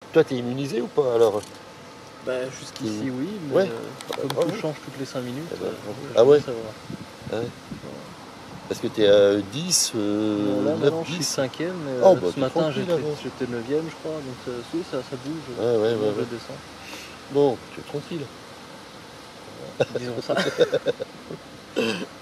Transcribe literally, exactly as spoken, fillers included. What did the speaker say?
toi, t'es immunisé ou pas alors? Bah, jusqu'ici, T'es- oui, mais Ouais. euh, Ah bah, comme bravo. tout change toutes les cinq minutes, Ah bah, euh, bravo. je Ah vais ouais. savoir. Ah ouais. Parce que t'es à dix, Non, euh, là, neuf, maintenant, je suis dix. cinquième, mais Oh euh, bah ce t'es matin, tranquille j'étais alors. j'étais neuvième, je crois, donc euh, si, ça, ça bouge, Ouais, ouais, ça ouais, monte et ouais. descend. Bon, tu es tranquille. Disons ça.